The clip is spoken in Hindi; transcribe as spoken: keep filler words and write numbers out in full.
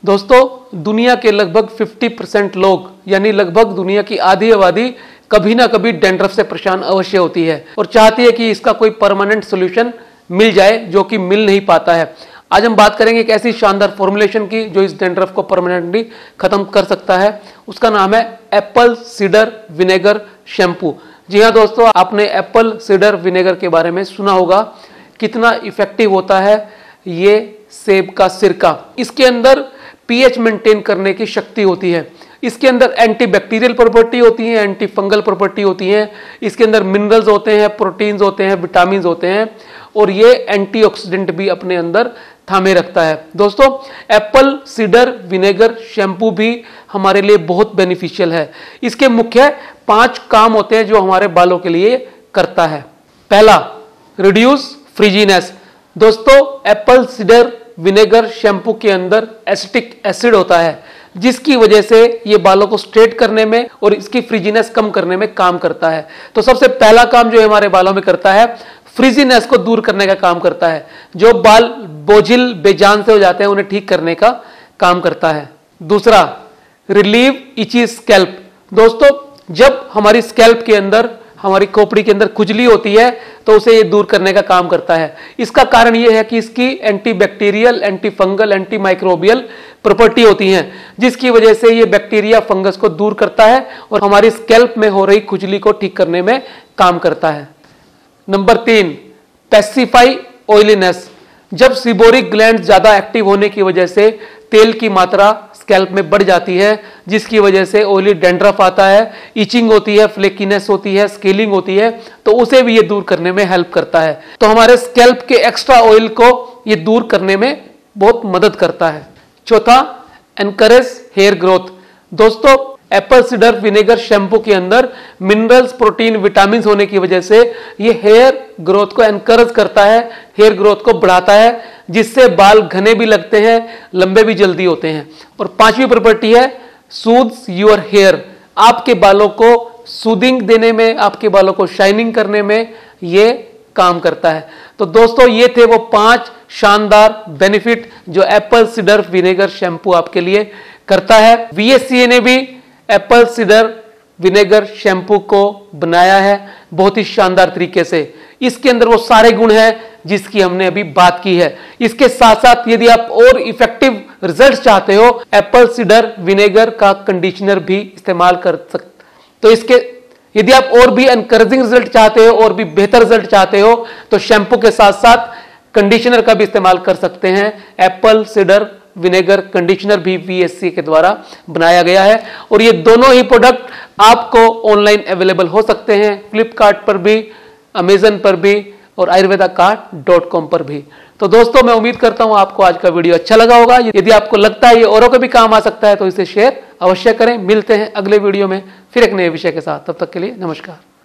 दोस्तों, दुनिया के लगभग पचास परसेंट लोग यानी लगभग दुनिया की आधी आबादी कभी ना कभी डैंड्रफ से परेशान अवश्य होती है और चाहती है कि इसका कोई परमानेंट सॉल्यूशन मिल जाए, जो कि मिल नहीं पाता है। आज हम बात करेंगे एक ऐसी शानदार फॉर्मुलेशन की जो इस डैंड्रफ को परमानेंटली खत्म कर सकता है। उसका नाम है एप्पल सीडर विनेगर शैम्पू। जी हाँ दोस्तों, आपने एप्पल सीडर विनेगर के बारे में सुना होगा। कितना इफेक्टिव होता है ये सेब का सिरका। इसके अंदर पीएच मेंटेन करने की शक्ति होती है। इसके अंदर एंटीबैक्टीरियल प्रॉपर्टी होती है, एंटी फंगल प्रॉपर्टी होती है। इसके अंदर मिनरल्स होते हैं, प्रोटीन्स होते हैं, विटामिन होते हैं और ये एंटीऑक्सीडेंट भी अपने अंदर थामे रखता है। दोस्तों, एप्पल सीडर विनेगर शैम्पू भी हमारे लिए बहुत बेनिफिशियल है। इसके मुख्य पांच काम होते हैं जो हमारे बालों के लिए करता है। पहला, रिड्यूस फ्रिजीनेस। दोस्तों, एप्पल सीडर विनेगर शैम्पू के अंदर एसिटिक एसिड होता है, जिसकी वजह से ये बालों को स्ट्रेट करने में और इसकी फ्रिजीनेस कम करने में काम करता है। तो सबसे पहला काम जो हमारे बालों में करता है, फ्रिजीनेस को दूर करने का काम करता है। जो बाल बोझिल बेजान से हो जाते हैं उन्हें ठीक करने का काम करता है। दूसरा, रिलीव इची स्कैल्प। दोस्तों, जब हमारी स्कैल्प के अंदर, हमारी खोपड़ी के अंदर खुजली होती है तो उसे ये दूर करने का काम करता है। इसका कारण ये है कि इसकी antibacterial, anti fungal, anti microbial property होती हैं, जिसकी वजह से ये बैक्टीरिया फंगस को दूर करता है और हमारी स्कैल्प में हो रही खुजली को ठीक करने में काम करता है। नंबर तीन, पैसिफाई ऑयलीनेस। जब सीबोरिक ग्लैंड ज्यादा एक्टिव होने की वजह से तेल की मात्रा स्कैल्प में बढ़ जाती है, जिसकी वजह से ऑयली डैंड्रफ आता है, इचिंग होती है, फ्लेकीनेस होती है, स्केलिंग होती है, तो उसे भी ये दूर करने में हेल्प करता है। तो हमारे स्कैल्प के एक्स्ट्रा ऑयल को ये दूर करने में बहुत मदद करता है। चौथा, एनकरेज हेयर ग्रोथ। दोस्तों, एप्पल सीडर विनेगर शैम्पू के अंदर मिनरल्स, प्रोटीन, विटामिन होने की वजह से ये हेयर ग्रोथ को एनकरेज करता है, हेयर ग्रोथ को बढ़ाता है, जिससे बाल घने भी लगते हैं, लंबे भी जल्दी होते हैं। और पांचवी प्रॉपर्टी है सूद्स योर हेयर। आपके बालों को सूदिंग देने में, आपके बालों को शाइनिंग करने में ये काम करता है। तो दोस्तों, ये थे वो पांच शानदार बेनिफिट जो एप्पल सीडर विनेगर शैम्पू आपके लिए करता है। वीएससीए ने भी एप्पल सीडर विनेगर शैम्पू को बनाया है बहुत ही शानदार तरीके से। इसके अंदर वो सारे गुण हैं जिसकी हमने अभी बात की है। इसके साथ साथ यदि आप और इफेक्टिव रिजल्ट चाहते हो, एप्पल सीडर विनेगर का कंडीशनर भी इस्तेमाल कर सकते। तो इसके यदि आप और भी एनकरेजिंग रिजल्ट चाहते हो और भी बेहतर रिजल्ट चाहते हो, तो शैम्पू के साथ साथ कंडीशनर का भी इस्तेमाल कर सकते हैं। एप्पल सीडर विनेगर कंडीशनर भी वीएससी के द्वारा बनाया गया है और ये दोनों ही प्रोडक्ट आपको ऑनलाइन अवेलेबल हो सकते हैं, फ्लिपकार्ट पर भी, अमेजन पर भी और आयुर्वेदा कार्ट डॉट कॉम पर भी। तो दोस्तों, मैं उम्मीद करता हूं आपको आज का वीडियो अच्छा लगा होगा। यदि आपको लगता है ये औरों को भी काम आ सकता है तो इसे शेयर अवश्य करें। मिलते हैं अगले वीडियो में फिर एक नए विषय के साथ। तब तक के लिए नमस्कार।